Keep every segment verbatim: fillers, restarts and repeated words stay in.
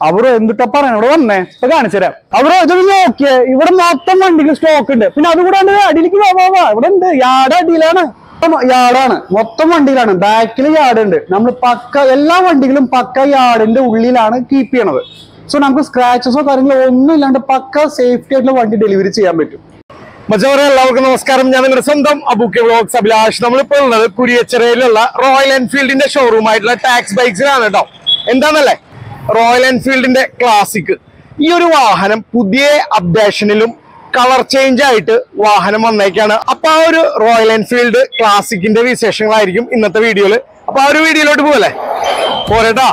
അവര് എന്തിട്ടപ്പാണ് ഇവിടെ വന്നേ ഇപ്പൊ കാണിച്ചു തരാം. അവര് ഇത് നോക്കിയേ, ഇവിടെ മൊത്തം വണ്ടിക്ക് സ്റ്റോക്ക് ഉണ്ട്. പിന്നെ അതുകൂടാണ്ട് അടിയിലേക്ക് പോവാ, ഇവിടെ ഉണ്ട് യാർഡ് അടിയിലാണ്, യാർഡാണ് മൊത്തം വണ്ടിയിലാണ്. ബാക്കിൽ യാർഡ് ഉണ്ട്. നമ്മൾ പക്ക എല്ലാ വണ്ടികളും പക്ക യാർഡിന്റെ ഉള്ളിലാണ് കീപ്പ് ചെയ്യണത്. സോ നമുക്ക് സ്ക്രാച്ചസോ കാര്യങ്ങളോ ഒന്നും ഇല്ലാണ്ട് പക്ക സേഫ്റ്റി ആയിട്ടുള്ള വണ്ടി ഡെലിവറി ചെയ്യാൻ പറ്റും. മച്ചവരെ എല്ലാവർക്കും നമസ്കാരം. ഞാൻ നിങ്ങളുടെ സ്വന്തം അബൂക്കെ വ്ലോഗ്സ് അഭിലാഷ്. നമ്മളിപ്പോൾ ഉള്ളത് കുരിയച്ചിറയിലുള്ള റോയൽ എൻഫീൽഡിന്റെ ഷോറൂം ആയിട്ടുള്ള ടാക്സ് ബൈക്സിലാണ് കേട്ടോ. എന്താന്നല്ലേ, റോയൽ എൻഫീൽഡിന്റെ ക്ലാസിക് ഈ ഒരു വാഹനം പുതിയ അപ്ഡേഷനിലും കളർ ചേഞ്ച് ആയിട്ട് വാഹനം വന്നേക്കാണ്. അപ്പൊ ആ ഒരു റോയൽ എൻഫീൽഡ് ക്ലാസിക്കിന്റെ വിശേഷങ്ങളായിരിക്കും ഇന്നത്തെ വീഡിയോയില്. അപ്പൊ ആ ഒരു വീഡിയോയിലോട്ട് പോകല്ലേ, പോരട്ടാ.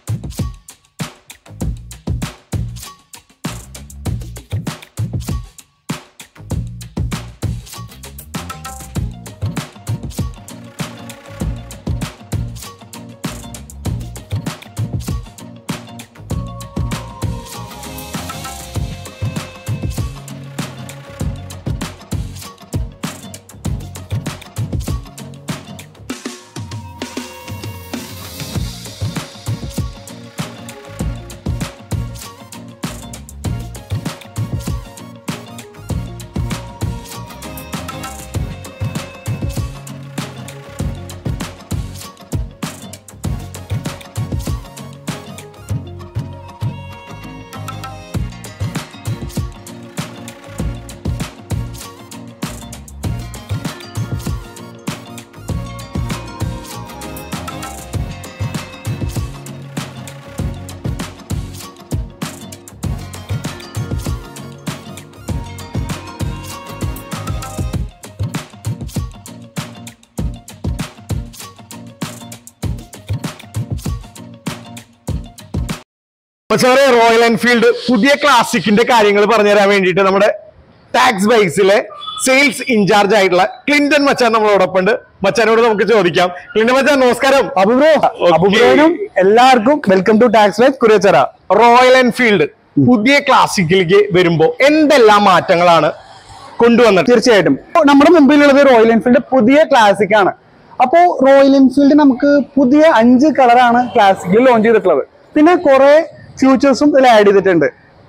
പക്ഷേ റോയൽ എൻഫീൽഡ് പുതിയ ക്ലാസിക്കിന്റെ കാര്യങ്ങൾ പറഞ്ഞുതരാൻ വേണ്ടിയിട്ട് നമ്മുടെ ടാക്സ് ബൈക്സിലെ സെയിൽസ് ഇൻചാർജ് ആയിട്ടുള്ള ക്ലിന്റൺ മച്ചാൻ നമ്മളോടൊപ്പം ഉണ്ട്. മച്ചാനോട് നമുക്ക് ചോദിക്കാം. ക്ലിന്റൺ മച്ചാൻ നമസ്കാരം. അബുബ്രോ, അബുബ്രോനും എല്ലാവർക്കും വെൽക്കം ടു ടാക്സ് ബൈക്സ് കുരിയച്ചിറ. റോയൽ എൻഫീൽഡ് പുതിയ ക്ലാസിക്കിലേക്ക് വരുമ്പോ എന്തെല്ലാം മാറ്റങ്ങളാണ് കൊണ്ടുവന്നത്? തീർച്ചയായിട്ടും നമ്മുടെ മുമ്പിലുള്ളത് റോയൽ എൻഫീൽഡ് പുതിയ ക്ലാസിക് ആണ്. അപ്പോ റോയൽ എൻഫീൽഡ് നമുക്ക് പുതിയ അഞ്ച് കളറാണ് ക്ലാസിക്കിൽ ലോഞ്ച് ചെയ്തിട്ടുള്ളത്. പിന്നെ കുറെ ഫ്യൂച്ചേഴ്സും ഇതിൽ ആഡ് ചെയ്തിട്ടുണ്ട്.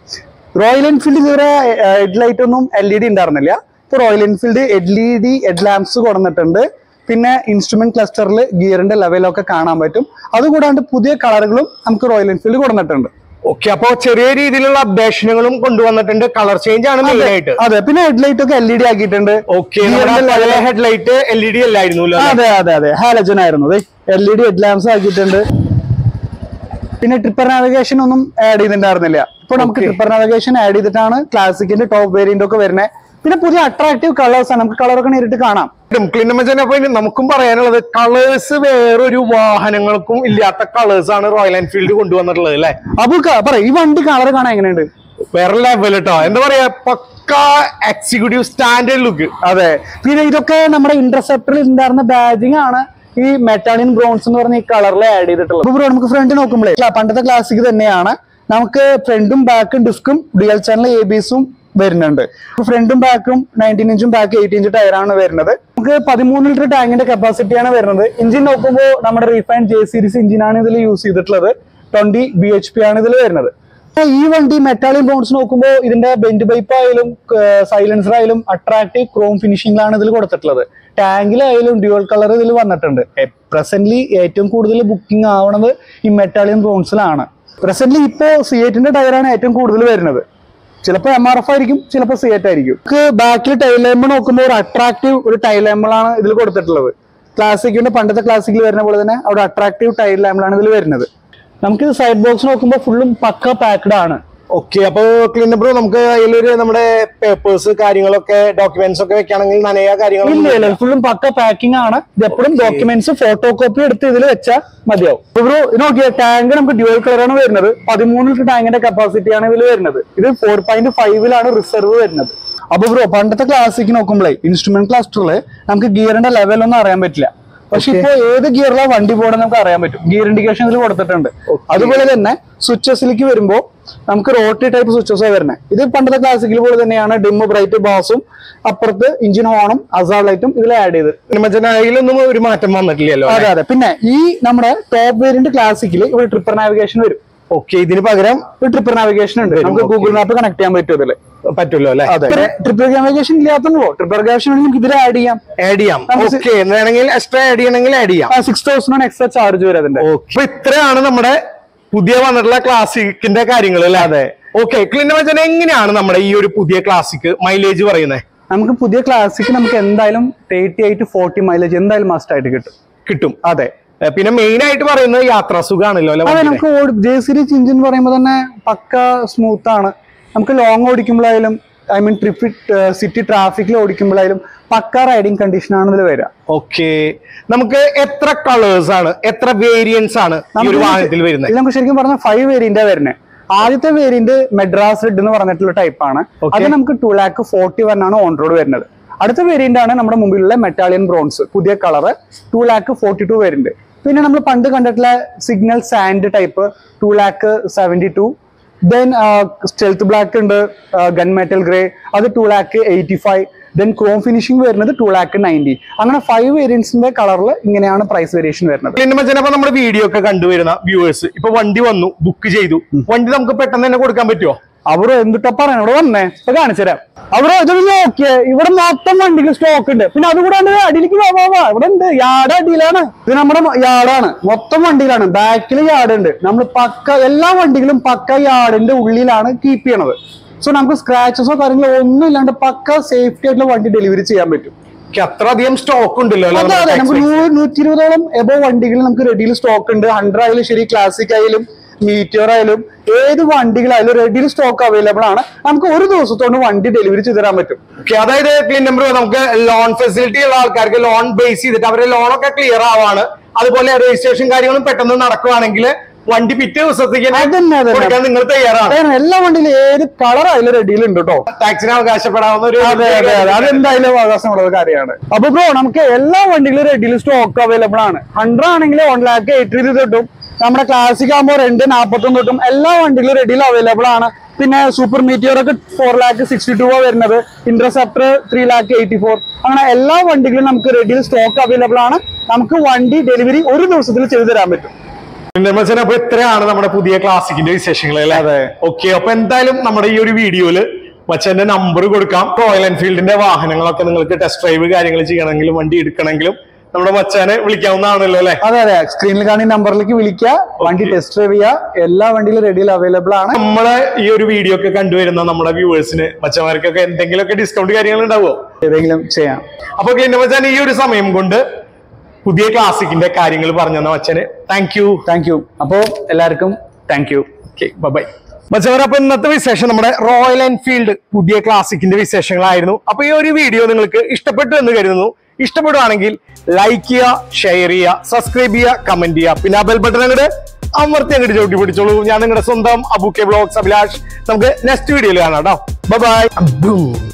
റോയൽ എൻഫീൽഡ് ഇതുവരെ ഹെഡ് ലൈറ്റ് ഒന്നും എൽ ഇ ഡി ഉണ്ടായിരുന്നില്ല. ഇപ്പൊ royal Enfield L E D head lamps കൊടുത്തിട്ടുണ്ട്. പിന്നെ ഇൻസ്ട്രുമെന്റ് ക്ലസ്റ്ററിൽ ഗിയറിന്റെ ലെവലൊക്കെ കാണാൻ പറ്റും. അതുകൂടാണ്ട് പുതിയ കളറുകളും നമുക്ക് റോയൽ എൻഫീൽഡ് കൊടുത്തിട്ടുണ്ട്. ഓക്കെ, അപ്പൊ ചെറിയ രീതിയിലുള്ള അപ്ഡേഷനുകളും കൊണ്ടുവന്നിട്ടുണ്ട്. കളർ ചേഞ്ച് ആണ് മെയിൻ ആയിട്ട്. അതെ, പിന്നെ ഹെഡ് ലൈറ്റ് ഒക്കെ എൽ ഇ ഡി ആക്കിയിട്ടുണ്ട്. Head light L E D അല്ലായിരുന്നു. അതെ അതെ അതെ ഹാലജൻ ആയിരുന്നു. L E D head lamps ആക്കിയിട്ടുണ്ട്. പിന്നെ ട്രിപ്പർ നാവിഗേഷൻ ഒന്നും ആഡ് ചെയ്തിട്ടുണ്ടായിരുന്നില്ല. ഇപ്പൊ നമുക്ക് ട്രിപ്പർ നാവിഗേഷൻ ആഡ് ചെയ്തിട്ടാണ് ക്ലാസിക്കിന്റെ ടോപ്പ് വേരിയന്റ് ഒക്കെ വരുന്നത്. പിന്നെ പുതിയ അട്രാക്റ്റീവ് കളേഴ്സ് ആണ്. നമുക്ക് കളറൊക്കെ നേരിട്ട് കാണാം. നമുക്കും പറയാനുള്ളത് കളേഴ്സ് വേറൊരു വാഹനങ്ങൾക്കും ഇല്ലാത്ത കളേഴ്സ് ആണ് റോയൽ എൻഫീൽഡ് കൊണ്ടുവന്നിട്ടുള്ളത് അല്ലെ? അബുക്ക പറ, ഈ വണ്ടി കളർ കാണാൻ എങ്ങനെയുണ്ട്? വേറെ ലെവൽ കേട്ടോ. എന്താ പറയാ, പക്കാ എക്സിക്യൂട്ടീവ് സ്റ്റാൻഡേർഡ് ലുക്ക്. അതെ, പിന്നെ ഇതൊക്കെ നമ്മുടെ ഇന്റർസെപ്റ്ററിൽ ഉണ്ടായിരുന്ന ബാജിങ് ആണ് ഈ മെറ്റാലിയൻ ബ്രോൺസ് എന്ന് പറഞ്ഞ ഈ കളറിൽ ആഡ് ചെയ്തിട്ടുള്ളത്. ഇപ്പൊ നമുക്ക് ഫ്രണ്ട് നോക്കുമ്പോഴേ പണ്ടത്തെ ക്ലാസിക് തന്നെയാണ്. നമുക്ക് ഫ്രണ്ടും ബാക്കും ഡിസ്കും ഡുവൽ ചാനൽ എ ബിസും വരുന്നുണ്ട്. ഫ്രണ്ടും ബാക്കും നയൻറ്റീൻ ഇഞ്ചും ബാക്ക് എയ്റ്റ് ഇഞ്ച് ടയറാണ് വരുന്നത്. നമുക്ക് പതിമൂന്ന് ലിറ്റർ ടാങ്കിന്റെ കപ്പാസിറ്റിയാണ് വരുന്നത്. എഞ്ചിൻ നോക്കുമ്പോൾ നമ്മുടെ റീഫൈൻഡ് ജെ സീരീസ് എഞ്ചിനാണ് ഇതിൽ യൂസ് ചെയ്തിട്ടുള്ളത്. ട്വന്റി ബി എച്ച് പി ആണ് ഇതിൽ വരുന്നത്. ഈ വണ്ടി മെറ്റാലിയൻ ബ്രോൺസ് നോക്കുമ്പോൾ ഇതിന്റെ ബെൻഡ് പൈപ്പ് ആയാലും സൈലൻസർ ആയാലും അട്രാക്റ്റീവ് ക്രോം ഫിനിഷിംഗിലാണ് ഇതിൽ കൊടുത്തിട്ടുള്ളത്. ടാങ്കിലായാലും ഡ്യുവൽ കളർ ഇതിൽ വന്നിട്ടുണ്ട്. പ്രസന്റ്ലി ഏറ്റവും കൂടുതൽ ബുക്കിംഗ് ആവണത് ഈ മെറ്റാലിയൻ ബ്രോൺസിലാണ്. പ്രസന്റ്ലി ഇപ്പോ സിയേറ്റിന്റെ ടയറാണ് ഏറ്റവും കൂടുതൽ വരുന്നത്. ചിലപ്പോൾ എം ആർ എഫ് ആയിരിക്കും, ചിലപ്പോൾ സിയേറ്റ് ആയിരിക്കും. നമുക്ക് ബാക്കിൽ ടൈൽ ലാമ്പ് നോക്കുമ്പോൾ ഒരു അട്രാക്റ്റീവ് ഒരു ടൈൽ ലാമ്പിളാണ് ഇതിൽ കൊടുത്തിട്ടുള്ളത്. ക്ലാസിക്കിന്റെ പണ്ടത്തെ ക്ലാസിക്കിൽ വരുന്ന പോലെ തന്നെ അവിടെ അട്രാക്റ്റീവ് ടൈൽ ലാമ്പിളാണ് ഇതിൽ വരുന്നത്. നമുക്ക് സൈഡ് ബോക്സ് നോക്കുമ്പോൾ ഫുള്ളും പക്ക പാക്ഡ് ആണ്. ഓക്കെ, അപ്പൊ ക്ലീൻ ബ്രോ, നമുക്ക് അതിലൊരു നമ്മുടെ പേപ്പേഴ്സ് കാര്യങ്ങളൊക്കെ ഡോക്യുമെന്റ്സ് ഒക്കെ വെക്കുകയാണെങ്കിൽ നനയ കാര്യങ്ങൾ ഫുള്ളും പക്ക പാക്കിംഗ് ആണ്. ഇത് എപ്പോഴും ഡോക്യുമെന്റ്സ് ഫോട്ടോ കോപ്പി എടുത്ത് ഇതിൽ വെച്ചാൽ മതിയാവും. ബ്രോ നോക്കിയ ടാങ്ക് നമുക്ക് ഡ്യുവൽ കളറാണ് വരുന്നത്. പതിമൂന്ന് ലിറ്റർ ടാങ്കിന്റെ കപ്പാസിറ്റിയാണ് ഇതിൽ വരുന്നത്. ഇത് ഫോർ പോയിന്റ് ഫൈവിലാണ് റിസർവ് വരുന്നത്. അപ്പൊ ബ്രോ പണ്ടത്തെ ക്ലാസിക് നോക്കുമ്പോഴേ ഇൻസ്ട്രുമെന്റ് ക്ലസ്റ്ററിൽ നമുക്ക് ഗിയറിന്റെ ലെവലൊന്നും അറിയാൻ പറ്റില്ല. പക്ഷെ ഇപ്പൊ ഏത് ഗിയറിലാണ് വണ്ടി പോകണം നമുക്ക് അറിയാൻ പറ്റും. ഗിയർ ഇൻഡിക്കേഷൻ ഇതിൽ കൊടുത്തിട്ടുണ്ട്. അതുപോലെ തന്നെ സ്വിച്ചസിലേക്ക് വരുമ്പോൾ നമുക്ക് റോട്ടറി ടൈപ്പ് സ്വിച്ചസ് വരുന്നത്. ഇത് പണ്ടത്തെ ക്ലാസിക്കൽ പോലെ തന്നെയാണ്. ഡിം ബ്രൈറ്റ് ബാസും അപ്പുറത്ത് എഞ്ചിൻ ഹോണും അസാർ ലൈറ്റും ഇതിൽ ആഡ് ചെയ്ത്. അതിലൊന്നും ഒരു മാറ്റം വന്നിട്ടില്ലല്ലോ. അതെ അതെ. പിന്നെ ഈ നമ്മുടെ ടോപ്പ് വേരിയന്റ് ക്ലാസിക്കിൽ ഇവിടെ ട്രിപ്പർ നാവിഗേഷൻ വരും. ഓക്കെ, ഇതിന് പകരം ട്രിപ്പ് നാവിഗേഷൻ ഉണ്ട്, നമുക്ക് ഗൂഗിൾ മാപ്പ് കണക്ട് ചെയ്യാൻ പറ്റും ഇതില് പറ്റുമല്ലോ അല്ലെ? ട്രിപ്പ് നാവിഗേഷൻ ഇല്ലാത്തോ ട്രിപ്പ് നാവിഗേഷൻ നമുക്ക് ഇതിൽ ആഡ് ചെയ്യാം ആഡ് ചെയ്യാം ഓക്കെ, വേണമെങ്കിൽ എക്സ്ട്രാ ആഡ് ചെയ്യണമെങ്കിൽ ആഡ് ചെയ്യാം. സിക്സ് തൗസൻഡ് എക്സ്ട്രാ ചാർജ് വരും അതിന്റെ. അപ്പൊ ഇത്രയാണ് നമ്മുടെ പുതിയ വന്നിട്ടുള്ള ക്ലാസിക്കിന്റെ കാര്യങ്ങൾ അല്ലേ? അതെ. ഓക്കെ, ക്ലിന്റെ മച്ചാൻ എങ്ങനെയാണ് നമ്മുടെ ഈ ഒരു പുതിയ ക്ലാസിക് മൈലേജ് പറയുന്നത്? നമുക്ക് പുതിയ ക്ലാസിക് നമുക്ക് എന്തായാലും തേർട്ടി എയ്റ്റ് ഫോർട്ടി മൈലേജ് എന്തായാലും മസ്റ്റ് ആയിട്ട് കിട്ടും കിട്ടും അതെ. പിന്നെ മെയിൻ ആയിട്ട് പറയുന്നത് യാത്രാ സുഖാണല്ലോ അല്ലെ? അതെ, നമുക്ക് ജെ സീരീസ് എഞ്ചിൻ പറയുമ്പോൾ തന്നെ പക്ക സ്മൂത്ത് ആണ്. നമുക്ക് ലോങ് ഓടിക്കുമ്പോഴായാലും ഐ മീൻ ട്രിപ്പ് സിറ്റി ട്രാഫിക്കിൽ ഓടിക്കുമ്പോഴായാലും പക്ക റൈഡിങ് കണ്ടീഷൻ ആണ് ഇതിൽ വരിക. ഓക്കെ, നമുക്ക് എത്ര കളേഴ്സ് ആണ്, എത്ര വേരിയൻസ് ആണ് ഈ ഒരു വാഹനത്തിൽ വരുന്നത്? നമുക്ക് ശരിക്കും പറഞ്ഞാൽ ഫൈവ് വേരിയന്റ് വരുന്നത്. ആദ്യത്തെ വേരിയന്റ് മെഡ്രാസ് റെഡ് എന്ന് പറഞ്ഞിട്ടുള്ള ടൈപ്പ് ആണ്. അത് നമുക്ക് ടു ലാക്ക് ഫോർട്ടി വൺ ആണ് ഓൺ റോഡ് വരുന്നത്. അടുത്ത വേരിയന്റ് ആണ് നമ്മുടെ മുമ്പിലുള്ള മെറ്റാലിയൻ ബ്രോൺസ്, പുതിയ colour, two lakh forty two variant. പിന്നെ നമ്മൾ പണ്ട് കണ്ടിട്ടുള്ള signal sand type two lakh seventy two. Then stealth black ഉണ്ട്, ഗൺ മെറ്റൽ ഗ്രേ, അത് two lakh eighty five. Then chrome finishing വരുന്നത് ടു ലാക്ക് നയൻറ്റി. അങ്ങനെ ഫൈവ് വേരിയൻസിന്റെ കളറിൽ ഇങ്ങനെയാണ് പ്രൈസ് വേരിയേഷൻ വരുന്നത്. അപ്പൊ നമ്മുടെ വീഡിയോ ഒക്കെ കണ്ടുവരുന്ന വ്യൂവേഴ്സ് ഇപ്പൊ വണ്ടി വന്നു, ബുക്ക് ചെയ്തു, വണ്ടി നമുക്ക് പെട്ടെന്ന് തന്നെ കൊടുക്കാൻ പറ്റുമോ? അവരോ എന്തിട്ടാ പറയണ, ഇവിടെ വന്നേ ഇപ്പൊ കാണിച്ചു തരാം. അവരോ ഇത് നോക്കിയേ, ഇവിടെ മൊത്തം വണ്ടികൾ സ്റ്റോക്ക് ഉണ്ട്. പിന്നെ അതുകൂടാണ്ട് അടിയിലേക്ക് പോവാ, ഇവിടെ ഉണ്ട് യാർഡ് അടിയിലാണ്. ഇത് നമ്മുടെ യാർഡാണ്, മൊത്തം വണ്ടികളാണ്. ബാക്കിൽ യാർഡ് ഉണ്ട്. നമ്മൾ പക്ക എല്ലാ വണ്ടികളും പക്ക യാർഡിന്റെ ഉള്ളിലാണ് കീപ്പ് ചെയ്യണത്. സോ നമുക്ക് സ്ക്രാച്ചസോ കാര്യങ്ങളോ ഒന്നും ഇല്ലാണ്ട് പക്ക സേഫ്റ്റി ആയിട്ടുള്ള വണ്ടി ഡെലിവറി ചെയ്യാൻ പറ്റും. അത്രയധികം സ്റ്റോക്ക് ഉണ്ടല്ലോ. അതെ അതെ, നമുക്ക് നൂറ് നൂറ്റി ഇരുപതോളം എബോ വണ്ടികൾ നമുക്ക് റെഡിയിൽ സ്റ്റോക്ക് ഉണ്ട്. ഹൺഡ്രഡ് ആയാലും ശരി, ക്ലാസിക് ആയാലും മീറ്റിയർ ആയാലും ഏത് വണ്ടികളായാലും റെഡിയിൽ സ്റ്റോക്ക് അവൈലബിൾ ആണ്. നമുക്ക് ഒരു ദിവസത്തോണ്ട് വണ്ടി ഡെലിവറി ചെയ്ത് തരാൻ പറ്റും. അതായത് ക്ലീൻ നമ്പർ നമുക്ക് ലോൺ ഫെസിലിറ്റി ഉള്ള ആൾക്കാർക്ക് ലോൺ ബേസ് ചെയ്തിട്ട് അവരുടെ ലോണൊക്കെ ക്ലിയർ ആവാണ്. അതുപോലെ രജിസ്ട്രേഷൻ കാര്യങ്ങളും പെട്ടെന്ന് നടക്കുവാണെങ്കിൽ വണ്ടി പിറ്റേ ദിവസത്തേക്ക് നിങ്ങൾ തയ്യാറാണ്. എല്ലാ വണ്ടിയിലും ഏത് കളർ ആയാലും റെഡിയിലുണ്ട് കേട്ടോ. ടാക്സിന് അവകാശപ്പെടാവുന്ന ഒരു അതെന്തായാലും അവകാശമുള്ള കാര്യമാണ്. അപ്പൊ ബ്രോ നമുക്ക് എല്ലാ വണ്ടികളും റെഡിയിൽ സ്റ്റോക്ക് അവൈലബിൾ ആണ്. ഹൺഡ്രഡ് ആണെങ്കിൽ വൺ ലാക്ക് എയ്റ്റി തൊട്ടും, നമ്മുടെ ക്ലാസിക് ആകുമ്പോൾ രണ്ട് നാപ്പത്തൊന്ന് തൊട്ടും എല്ലാ വണ്ടികളും റെഡിയിൽ അവൈലബിൾ ആണ്. പിന്നെ സൂപ്പർ മീറ്റിയർ ഒക്കെ ഫോർ ലാക്ക് സിക്സ്റ്റി ടു വരുന്നത്, interceptor three lakh eighty four. അങ്ങനെ എല്ലാ വണ്ടികളും നമുക്ക് റെഡിയിൽ സ്റ്റോക്ക് അവൈലബിൾ ആണ്. നമുക്ക് വണ്ടി ഡെലിവറി ഒരു ദിവസത്തിൽ ചെയ്തു തരാൻ പറ്റും. അപ്പൊ ഇത്രയാണ് നമ്മുടെ പുതിയ ക്ലാസിക്കിന്റെ വിശേഷങ്ങൾ അല്ലേ? അതെ. ഓക്കെ, അപ്പൊ എന്തായാലും നമ്മുടെ ഈ ഒരു വീഡിയോയില് മച്ചന്റെ നമ്പർ കൊടുക്കാം. റോയൽ എൻഫീൽഡിന്റെ വാഹനങ്ങളൊക്കെ നിങ്ങൾക്ക് ടെസ്റ്റ് ഡ്രൈവ് കാര്യങ്ങൾ ചെയ്യണമെങ്കിലും വണ്ടി എടുക്കണമെങ്കിലും നമ്മുടെ മച്ചാനെ വിളിക്കാവുന്നതാണല്ലോ അല്ലെ? അതെ അതെ, സ്ക്രീനിൽ കാണുന്ന നമ്പറിലേക്ക് വിളിക്കുക, വണ്ടി ടെസ്റ്റ് ഡ്രൈവ് ചെയ്യുക. എല്ലാ വണ്ടിയിലും റെഡിയിൽ അവൈലബിൾ ആണ്. നമ്മളെ ഈ ഒരു വീഡിയോ ഒക്കെ കണ്ടുവരുന്ന നമ്മുടെ വ്യൂവേഴ്സിന് മച്ചന്മാർക്കൊക്കെ എന്തെങ്കിലുമൊക്കെ ഡിസ്കൗണ്ട് കാര്യങ്ങൾ ഉണ്ടാവുമോ? ഏതെങ്കിലും ചെയ്യാം. അപ്പൊ എന്റെ മച്ചാൻ ഈ ഒരു സമയം കൊണ്ട് പുതിയ ക്ലാസിക്കിന്റെ കാര്യങ്ങൾ പറഞ്ഞു തന്ന മച്ചന് താങ്ക് യു. Thank you. അപ്പോ എല്ലാവർക്കും താങ്ക് യു. Okay, bye. മച്ചവർ, അപ്പൊ ഇന്നത്തെ വിശേഷം നമ്മുടെ റോയൽ എൻഫീൽഡ് പുതിയ ക്ലാസിക്കിന്റെ വിശേഷങ്ങളായിരുന്നു. അപ്പൊ ഈ ഒരു വീഡിയോ നിങ്ങൾക്ക് ഇഷ്ടപ്പെട്ടു എന്ന് കരുതുന്നു. ഇഷ്ടപ്പെടുവാണെങ്കിൽ ലൈക്ക് ചെയ്യുക, ഷെയർ ചെയ്യുക, സബ്സ്ക്രൈബ് ചെയ്യുക, കമന്റ് ചെയ്യുക. പിന്നെ ആ ബെൽ ബട്ടൺ അങ്ങോട്ട് അമർത്തി അങ്ങോട്ട് ചവിട്ടി പിടിച്ചോളൂ. ഞാൻ നിങ്ങളുടെ സ്വന്തം അബൂക്കെ വ്ലോഗ്സ് അഭിലാഷ്. നമുക്ക് നെക്സ്റ്റ് വീഡിയോയിൽ കാണാം കേട്ടോ. Bye by.